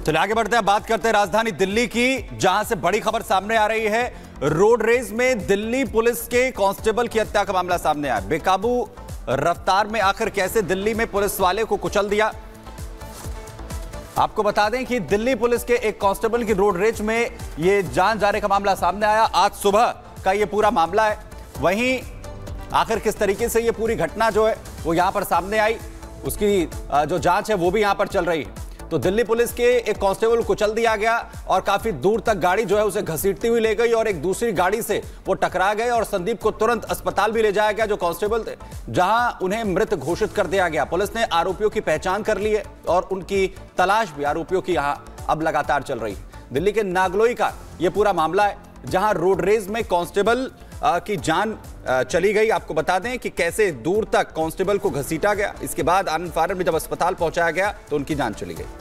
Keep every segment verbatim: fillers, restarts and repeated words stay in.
चलिए आगे बढ़ते हैं, बात करते हैं राजधानी दिल्ली की, जहां से बड़ी खबर सामने आ रही है। रोड रेज में दिल्ली पुलिस के कांस्टेबल की हत्या का मामला सामने आया। बेकाबू रफ्तार में आखिर कैसे दिल्ली में पुलिस वाले को कुचल दिया। आपको बता दें कि दिल्ली पुलिस के एक कांस्टेबल की रोड रेज में यह जान जाने का मामला सामने आया। आज सुबह का यह पूरा मामला है। वहीं आखिर किस तरीके से यह पूरी घटना जो है वो यहां पर सामने आई, उसकी जो जांच है वो भी यहां पर चल रही है। तो दिल्ली पुलिस के एक कांस्टेबल को कुचल दिया गया और काफी दूर तक गाड़ी जो है उसे घसीटती हुई ले गई और एक दूसरी गाड़ी से वो टकरा गए और संदीप को तुरंत अस्पताल भी ले जाया गया, जो कांस्टेबल थे, जहां उन्हें मृत घोषित कर दिया गया। पुलिस ने आरोपियों की पहचान कर ली है और उनकी तलाश भी आरोपियों की यहां अब लगातार चल रही है। दिल्ली के नागलोई का यह पूरा मामला है, जहां रोड रेज में कांस्टेबल की जान चली गई। आपको बता दें कि कैसे दूर तक कांस्टेबल को घसीटा गया, इसके बाद आनंद फानन में जब अस्पताल पहुंचाया गया तो उनकी जान चली गई।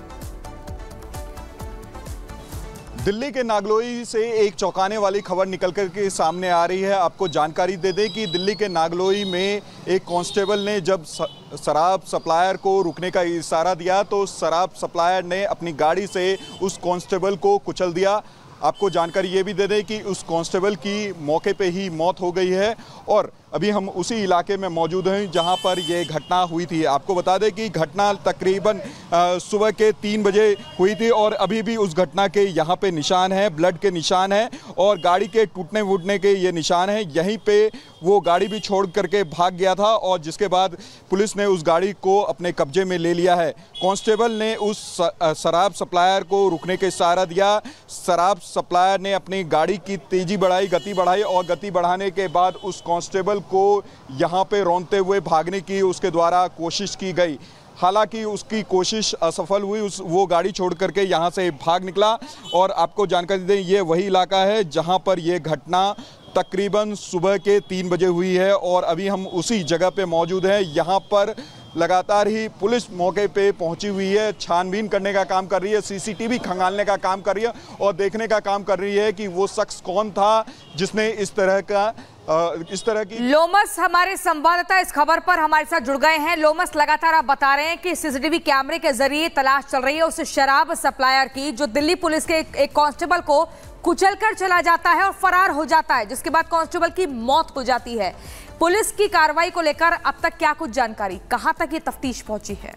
दिल्ली के नागलोई से एक चौंकाने वाली खबर निकल कर के सामने आ रही है। आपको जानकारी दे दें कि दिल्ली के नागलोई में एक कांस्टेबल ने जब शराब सप्लायर को रुकने का इशारा दिया तो शराब सप्लायर ने अपनी गाड़ी से उस कांस्टेबल को कुचल दिया। आपको जानकारी ये भी दे दें कि उस कांस्टेबल की मौके पे ही मौत हो गई है और अभी हम उसी इलाके में मौजूद हैं जहां पर यह घटना हुई थी। आपको बता दें कि घटना तकरीबन सुबह के तीन बजे हुई थी और अभी भी उस घटना के यहां पे निशान हैं, ब्लड के निशान हैं और गाड़ी के टूटने फूटने के ये निशान हैं। यहीं पे वो गाड़ी भी छोड़ करके भाग गया था और जिसके बाद पुलिस ने उस गाड़ी को अपने कब्जे में ले लिया है। कांस्टेबल ने उस शराब सप्लायर को रुकने के इशारा दिया। शराब सप्लायर ने अपनी गाड़ी की तेज़ी बढ़ाई, गति बढ़ाई और गति बढ़ाने के बाद उस कांस्टेबल को यहां पे रौंदते हुए भागने की उसके द्वारा कोशिश की गई। हालांकि उसकी कोशिश असफल हुई, उस वो गाड़ी छोड़ करके यहां से भाग निकला। और आपको जानकारी दें, ये वही इलाका है जहां पर यह घटना तकरीबन सुबह के तीन बजे हुई है और अभी हम उसी जगह पे मौजूद हैं। यहाँ पर लगातार ही पुलिस मौके पे पहुंची हुई है, छानबीन करने का काम कर रही है, सीसीटीवी खंगालने का काम कर रही है और देखने का काम कर रही है कि वो शख्स कौन था जिसने इस तरह का इस तरह की। लोमस हमारे संवाददाता इस खबर पर हमारे साथ जुड़ गए हैं। लोमस, लगातार आप बता रहे हैं कि सीसीटीवी कैमरे के जरिए तलाश चल रही है उस शराब सप्लायर की, जो दिल्ली पुलिस के एक, एक कांस्टेबल को कुचलकर चला जाता है और फरार हो जाता है, जिसके बाद कांस्टेबल की मौत हो जाती है। पुलिस की कार्रवाई को लेकर अब तक क्या कुछ जानकारी, कहां तक ये तफ्तीश पहुंची है?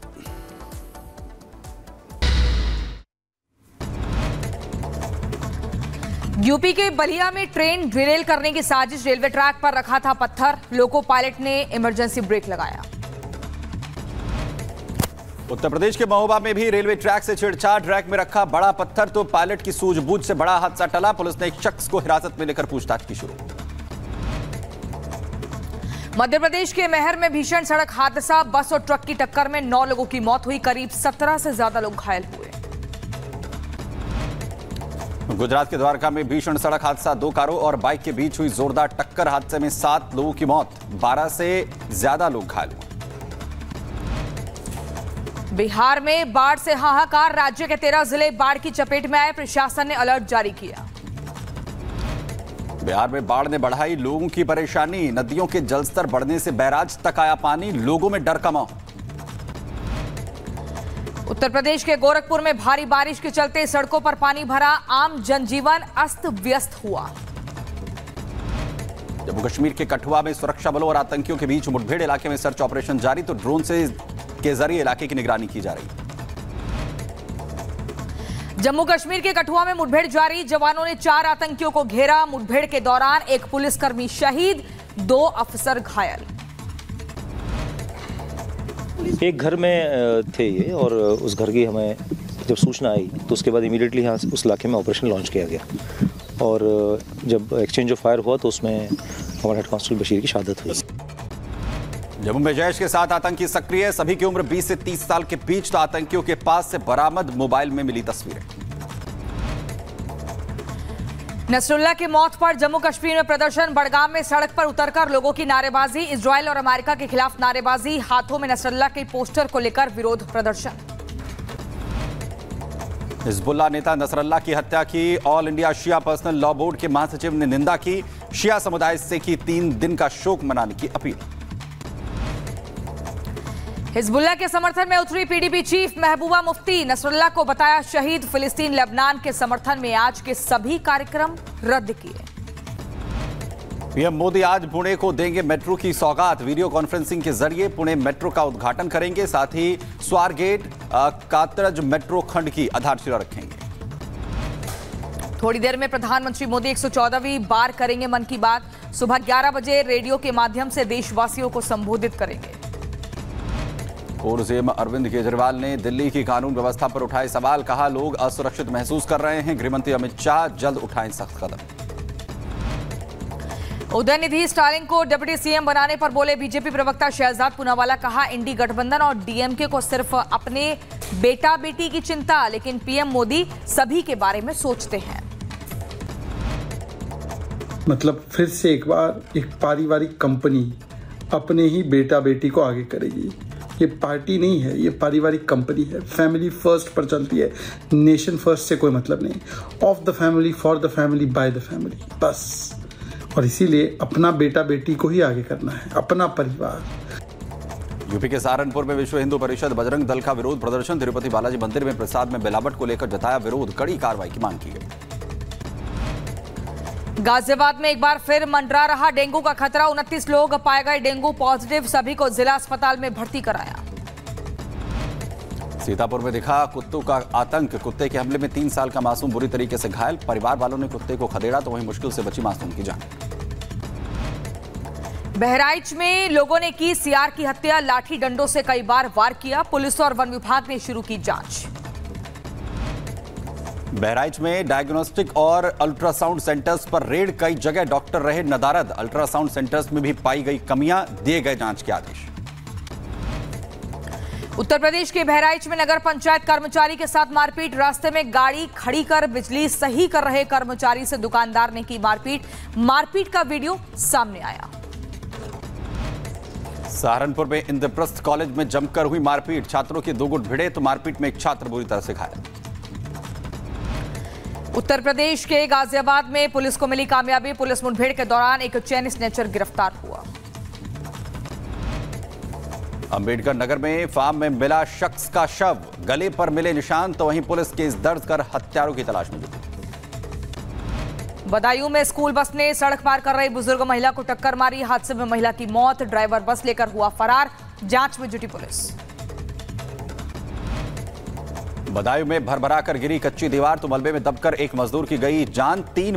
यूपी के बलिया में ट्रेन डिरेल करने की साजिश, रेलवे ट्रैक पर रखा था पत्थर, लोको पायलट ने इमरजेंसी ब्रेक लगाया। उत्तर प्रदेश के महोबा में भी रेलवे ट्रैक से छेड़छाड़, ट्रैक में रखा बड़ा पत्थर तो पायलट की सूझबूझ से बड़ा हादसा टला। पुलिस ने एक शख्स को हिरासत में लेकर पूछताछ की शुरू। मध्य प्रदेश के मैहर में भीषण सड़क हादसा, बस और ट्रक की टक्कर में नौ लोगों की मौत हुई, करीब सत्रह से ज्यादा लोग घायल हुए। गुजरात के द्वारका में भीषण सड़क हादसा, दो कारों और बाइक के बीच हुई जोरदार टक्कर, हादसे में सात लोगों की मौत, बारह से ज्यादा लोग घायल हुए। बिहार में बाढ़ से हाहाकार, राज्य के तेरह जिले बाढ़ की चपेट में आए, प्रशासन ने अलर्ट जारी किया। बिहार में बाढ़ ने बढ़ाई लोगों की परेशानी, नदियों के जलस्तर बढ़ने से बैराज तक आया पानी, लोगों में डर का माहौल। उत्तर प्रदेश के गोरखपुर में भारी बारिश के चलते सड़कों पर पानी भरा, आम जनजीवन अस्त व्यस्त हुआ। जम्मू कश्मीर के कठुआ में सुरक्षा बलों और आतंकियों के बीच मुठभेड़, इलाके में सर्च ऑपरेशन जारी, तो ड्रोन से के जरिए इलाके की निगरानी की जा रही है। जम्मू कश्मीर के कठुआ में मुठभेड़ जारी, जवानों ने चार आतंकियों को घेरा, मुठभेड़ के दौरान एक पुलिसकर्मी शहीद, दो अफसर घायल। एक घर में थे ये और उस घर की हमें जब सूचना आई तो उसके बाद इमीडिएटली यहाँ उस इलाके में ऑपरेशन लॉन्च किया गया और जब एक्सचेंज ऑफ फायर हुआ तो उसमें हमारे हेड कांस्टेबल बशीर की शहादत हुई। जम्मू में जैश के साथ आतंकी सक्रिय, सभी की उम्र बीस से तीस साल के बीच, तो आतंकियों के पास से बरामद मोबाइल में मिली तस्वीरें। नसरुल्लाह की मौत पर जम्मू कश्मीर में प्रदर्शन, बड़गाम में सड़क पर उतरकर लोगों की नारेबाजी, इजराइल और अमेरिका के खिलाफ नारेबाजी, हाथों में नसरुल्लाह के पोस्टर को लेकर विरोध प्रदर्शन। हिजबुल्लाह नेता नसरुल्लाह की हत्या की all India Shia personal law board के महासचिव ने निंदा की, शिया समुदाय से की तीन दिन का शोक मनाने की अपील। हिजबुल्लाह के समर्थन में उतरी PDP chief Mehbooba Mufti, Nasrallah को बताया शहीद। फिलिस्तीन लेबनान के समर्थन में आज के सभी कार्यक्रम रद्द किए। पीएम मोदी आज पुणे को देंगे मेट्रो की सौगात। वीडियो कॉन्फ्रेंसिंग के जरिए पुणे मेट्रो का उद्घाटन करेंगे, साथ ही स्वारगेट कात्रज मेट्रो खंड की आधारशिला रखेंगे। थोड़ी देर में प्रधानमंत्री मोदी एक सौ चौदहवीं बार करेंगे मन की बात। सुबह ग्यारह बजे रेडियो के माध्यम से देशवासियों को संबोधित करेंगे। पूर्व सीएम अरविंद केजरीवाल ने दिल्ली की कानून व्यवस्था पर उठाए सवाल, कहा लोग असुरक्षित महसूस कर रहे हैं। गृहमंत्री अमित शाह जल्द उठाएं सख्त कदम। उदयनिधि स्टालिन को डिप्टी सीएम बनाने पर बोले बीजेपी प्रवक्ता शहजाद पूनावाला, कहा इंडी गठबंधन और डीएमके को सिर्फ अपने बेटा बेटी की चिंता, लेकिन पीएम मोदी सभी के बारे में सोचते हैं। मतलब फिर से एक बार एक पारिवारिक कंपनी अपने ही बेटा बेटी को आगे करेगी। ये पार्टी नहीं है, ये पारिवारिक कंपनी है। फैमिली फर्स्ट पर चलती है, नेशन फर्स्ट से कोई मतलब नहीं। Of the family, for the family, by the family, बस। और इसीलिए अपना बेटा बेटी को ही आगे करना है, अपना परिवार। यूपी के सहारनपुर में विश्व हिंदू परिषद बजरंग दल का विरोध प्रदर्शन। तिरुपति बालाजी मंदिर में प्रसाद में मिलावट को लेकर जताया विरोध, कड़ी कार्रवाई की मांग की गई। गाजियाबाद में एक बार फिर मंडरा रहा डेंगू का खतरा। उनतीस लोग पाए गए डेंगू पॉजिटिव, सभी को जिला अस्पताल में भर्ती कराया। सीतापुर में दिखा कुत्तों का आतंक। कुत्ते के हमले में तीन साल का मासूम बुरी तरीके से घायल। परिवार वालों ने कुत्ते को खदेड़ा तो वहीं मुश्किल से बची मासूम की जान। बहराइच में लोगों ने की सीआर की हत्या, लाठी डंडों से कई बार वार किया। पुलिस और वन विभाग ने शुरू की जांच। बहराइच में डायग्नोस्टिक और अल्ट्रासाउंड सेंटर्स पर रेड, कई जगह डॉक्टर रहे नदारद। अल्ट्रासाउंड सेंटर्स में भी पाई गई कमियां, दिए गए जांच के आदेश। उत्तर प्रदेश के बहराइच में नगर पंचायत कर्मचारी के साथ मारपीट। रास्ते में गाड़ी खड़ी कर बिजली सही कर रहे कर्मचारी से दुकानदार ने की मारपीट। मारपीट का वीडियो सामने आया। सहारनपुर में इंद्रप्रस्थ कॉलेज में जमकर हुई मारपीट। छात्रों के दो गुट भिड़े तो मारपीट में एक छात्र बुरी तरह से घायल। उत्तर प्रदेश के गाजियाबाद में पुलिस को मिली कामयाबी। पुलिस मुठभेड़ के दौरान एक चैन स्नैचर गिरफ्तार हुआ। अंबेडकर नगर में फार्म में मिला शख्स का शव, गले पर मिले निशान, तो वहीं पुलिस केस दर्ज कर हत्यारों की तलाश में जुटी। बदायूं में स्कूल बस ने सड़क पार कर रही बुजुर्ग महिला को टक्कर मारी। हादसे में महिला की मौत, ड्राइवर बस लेकर हुआ फरार। जांच में जुटी पुलिस। बदायूं में भरभरा कर गिरी कच्ची दीवार तो मलबे में दबकर एक मजदूर की गई जान। तीन